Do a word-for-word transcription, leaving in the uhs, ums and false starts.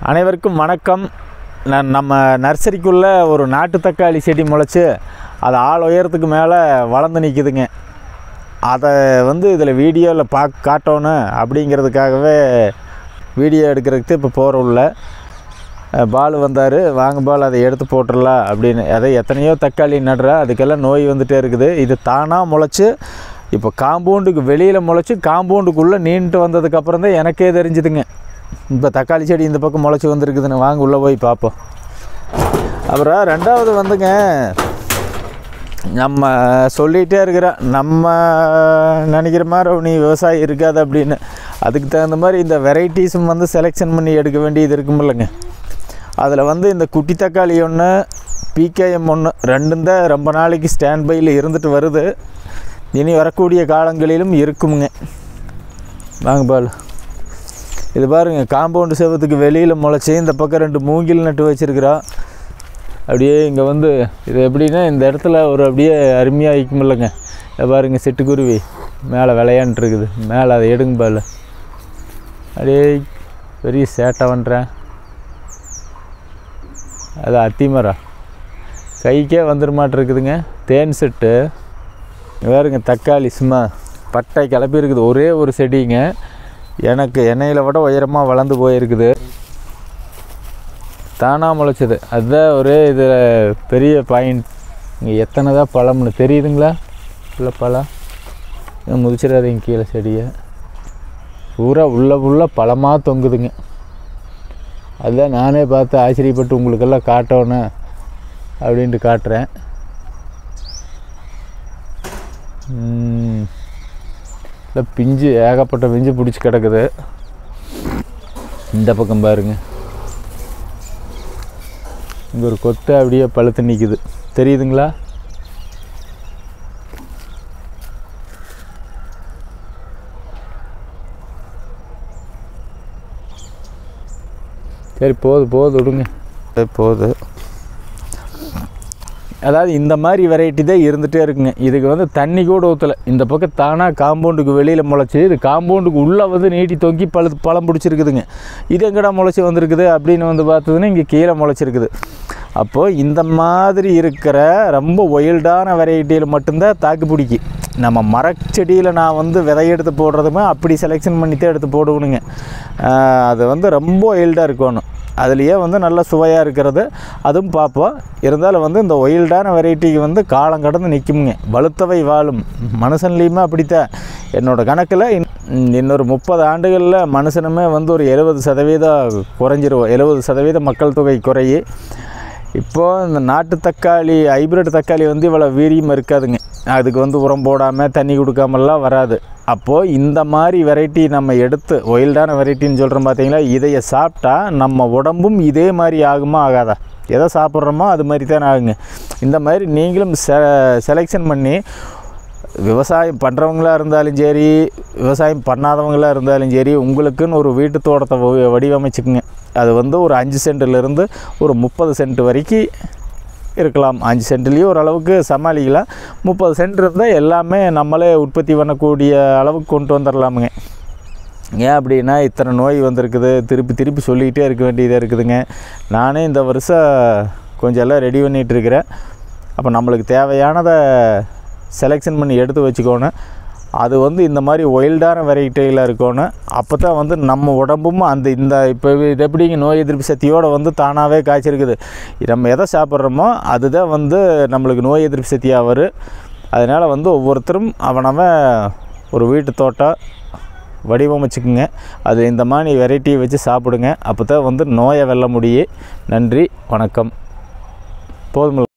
அனைவருக்கும் வணக்கம். நான் நம்ம நர்சரிக்குள்ளே ஒரு நாட்டு தக்காளி செடி முளைச்சி அது ஆள் உயரத்துக்கு மேலே வளர்ந்து நிற்குதுங்க. அதை வந்து இதில் வீடியோவில் பார்க்க காட்டணும் அப்படிங்கிறதுக்காகவே வீடியோ எடுக்கிறதுக்கு இப்போ போகிற உள்ள பால் வந்தார், வாங்க பால் அதை எடுத்து போட்டுடலாம் அப்படின்னு. அதை எத்தனையோ தக்காளி நடுறா, அதுக்கெல்லாம் நோய் வந்துகிட்டே இருக்குது. இது தானாக முளைச்சி இப்போ காம்பவுண்டுக்கு வெளியில் முளைச்சி காம்பவுண்டுக்குள்ளே நீண்டுட்டு வந்ததுக்கப்புறம் தான் எனக்கே தெரிஞ்சுதுங்க இப்போ தக்காளி செடி இந்த பக்கம் முளைச்சி வந்துருக்குதுன்னு. வாங்க உள்ளே போய் பார்ப்போம். அப்புறம் ரெண்டாவது வந்துங்க, நம்ம சொல்லிகிட்டே இருக்கிறோம் நம்ம நினைக்கிற மாதிரி நீ விவசாயி இருக்காது அப்படின்னு. அதுக்கு தகுந்த மாதிரி இந்த வெரைட்டிஸும் வந்து செலெக்ஷன் பண்ணி எடுக்க வேண்டியது இருக்குமில்லைங்க. அதில் வந்து இந்த குட்டி தக்காளி ஒன்று, பிகேஎம் ஒன்று, ரெண்டும் தான் ரொம்ப நாளைக்கு ஸ்டாண்ட் பையில் இருந்துட்டு வருது. இனி வரக்கூடிய காலங்களிலும் இருக்குமுங்க. வாங்க பால். இது பாருங்கள், காம்பவுண்டு செவத்துக்கு வெளியில் முளைச்சி இந்த பக்கம் ரெண்டு மூங்கில் நட்டு வச்சுருக்குறோம். அப்படியே இங்கே வந்து இது எப்படின்னா இந்த இடத்துல ஒரு அப்படியே அருமையாக இருக்குமில்லைங்க. இதை பாருங்கள், சிட்டுக்குருவி மேலே விளையாண்டுருக்குது. மேலே அதை எடுங்க பால். அப்படியே பெரிய சேட்டை பண்ணுறேன். அது அத்திமரம் கைக்கே வந்துருமாட்டிருக்குதுங்க. தேன் செட்டு வேறுங்க. தக்காளி சும்மா பட்டை கிளப்பி இருக்குது. ஒரே ஒரு செடிங்க, எனக்கு எண்ணெயில் விட உயரமாக வளர்ந்து போயிருக்குது. தானாக முளைச்சது அதுதான் ஒரே இதில் பெரிய பாயிண்ட். இங்கே எத்தனை தான் பழம்னு தெரியுதுங்களா? இல்லை பழம் முதிச்சிடாதீங்க கீழே செடியை. பூரா உள்ள உள்ள பழமாக தொங்குதுங்க. அதுதான் நானே பார்த்து ஆச்சரியப்பட்டு உங்களுக்கெல்லாம் காட்டணும் அப்படின்ட்டு காட்டுறேன். இல்லை பிஞ்சு ஏகப்பட்ட பிஞ்சு பிடிச்சி கிடக்குது. இந்த பக்கம் பாருங்கள், இங்கே ஒரு கொத்தை அப்படியே பழுத்து நிற்குது, தெரியுதுங்களா? சரி போது போது விடுங்க, போது. அதாவது இந்த மாதிரி வெரைட்டி தான் இருந்துகிட்டே இருக்குங்க. இதுக்கு வந்து தண்ணி கூட ஊற்றலை. இந்த பக்கம் தானாக காம்பவுண்டுக்கு வெளியில் முளைச்சி இது காம்பவுண்டுக்கு உள்ளே வந்து நீட்டி தொங்கி பழு பழம் பிடிச்சிருக்குதுங்க. இது எங்கடா முளைச்சி வந்திருக்குது அப்படின்னு வந்து பார்த்ததுன்னா இங்கே கீழே முளைச்சிருக்குது. அப்போது இந்த மாதிரி இருக்கிற ரொம்ப ஒயில்டான வெரைட்டியில் மட்டும்தான் தாக்கு பிடிக்கி. நம்ம மரச்செடியில் நான் வந்து விதை எடுத்து போடுறதுமே அப்படி செலெக்ஷன் பண்ணித்தான் எடுத்து போடுவணுங்க. அது வந்து ரொம்ப ஒயில்டாக இருக்கணும். அதுலேயே வந்து நல்ல சுவையாக இருக்கிறது அதுவும் பார்ப்போம். இருந்தாலும் வந்து இந்த ஒயில்டான வெரைட்டிக்கு வந்து காலம் கடந்து நிற்குமுங்க. வலுத்தவை வாழும். மனுஷன்லேயுமே அப்படித்தான். என்னோடய கணக்கில் இன்னொரு முப்பது ஆண்டுகளில் மனுஷனுமே வந்து ஒரு எழுபது சதவீதம் குறைஞ்சிருவோம். எழுபது சதவீத மக்கள் தொகை குறையி. இப்போது இந்த நாட்டு தக்காளி ஹைப்ரிட் தக்காளி வந்து இவ்வளோ வீரியம் இருக்காதுங்க. அதுக்கு வந்து உரம் போடாமல் தண்ணி கொடுக்காமலாம் வராது. அப்போது இந்த மாதிரி வெரைட்டி நம்ம எடுத்து ஒயில்டான வெரைட்டின்னு சொல்கிறோம் பார்த்தீங்களா, இதையை சாப்பிட்டா நம்ம உடம்பும் இதே மாதிரி ஆகுமா ஆகாதா? எதை சாப்பிட்றோமோ அது மாதிரி தானே ஆகுங்க. இந்த மாதிரி நீங்களும் செ செலெக்ஷன் பண்ணி விவசாயம் பண்ணுறவங்களாக இருந்தாலும் சரி, விவசாயம் பண்ணாதவங்களாக இருந்தாலும் சரி, உங்களுக்குன்னு ஒரு வீட்டு தோட்டத்தை வடிவமைச்சுக்குங்க. அது வந்து ஒரு அஞ்சு சென்ட்லேருந்து ஒரு முப்பது சென்ட் வரைக்கும் இருக்கலாம். அஞ்சு சென்ட்லேயும் ஓரளவுக்கு சமாளிக்கலாம். முப்பது சென்ட் இருந்தால் எல்லாமே நம்மளே உற்பத்தி பண்ணக்கூடிய அளவுக்கு கொண்டு வந்துடலாமுங்க. ஏன் அப்படின்னா இத்தனை நோய் வந்திருக்குது, திருப்பி திருப்பி சொல்லிக்கிட்டே இருக்க வேண்டியதாக இருக்குதுங்க. நானே இந்த வருஷம் கொஞ்சம் எல்லாம் ரெடி பண்ணிகிட்டு இருக்கிறேன். அப்போ நம்மளுக்கு தேவையானதை செலெக்ஷன் பண்ணி எடுத்து வச்சுக்கோணும். அது வந்து இந்த மாதிரி ஒயில்டான வெரைட்டியில் இருக்கணும். அப்போ தான் வந்து நம்ம உடம்பும் அந்த இந்த இப்போ இது எப்படிங்க நோய் எதிர்ப்பு சக்தியோடு வந்து தானாகவே காய்ச்சிருக்குது. நம்ம எதை சாப்பிட்றோமோ அதுதான் வந்து நம்மளுக்கு நோய் எதிர்ப்பு சக்தியாக வரும். அதனால் வந்து ஒவ்வொருத்தரும் அவனவன் ஒரு வீட்டு தோட்டம் வடிவமைச்சுக்குங்க. அது இந்த மாதிரி வெரைட்டியை வச்சு சாப்பிடுங்க. அப்போ தான் வந்து நோயை வெல்ல முடியும். நன்றி, வணக்கம். போதும்.